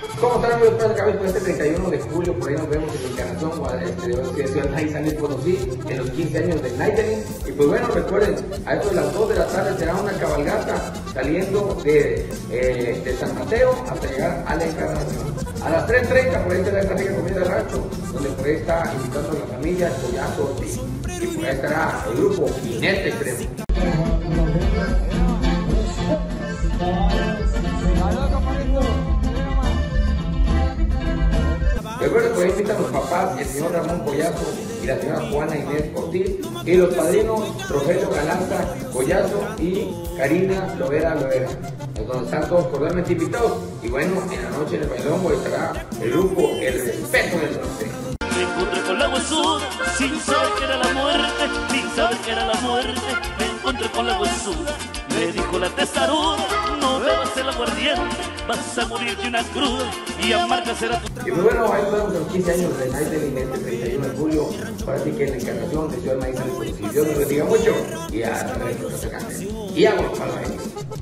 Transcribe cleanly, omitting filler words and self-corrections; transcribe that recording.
¿Cómo están, amigos? Por este 31 de julio, por ahí nos vemos en la Encarnación de Ciudad Nice, San Luis Potosí, en los 15 años de Nightling. Y pues bueno, recuerden, a eso de las 2 de la tarde será una cabalgata saliendo de San Mateo hasta llegar a la Encarnación. A las 3:30 por ahí será esta rica comida de rancho, donde por ahí está invitando a la familia Collazo y por ahí estará el grupo Jinete Extremo. Recuerden, por ahí invitan los papás, el señor Ramón Collazo y la señora Juana Inés Ortiz, y los padrinos Rogelio Galanta Collazo y Karina Loera, donde están todos cordialmente invitados. Y bueno, en la noche en el bailongo estará el grupo El Respeto del Norte. Me encontré con la huesuda, sin saber que era la muerte, sin saber que era la muerte. Me encontré con la huesuda, me dijo la testaruda, no bebas el aguardiente, vas a morir de una cruda y amarga será tu... Y pues bueno, ahí estamos los 15 años de Nightling este 31 de julio, para ti que es la Encarnación de Ciudad Nice, San Luis Potosí. Dios nos bendiga mucho y a la resto que se canten. Y vamos para la gente.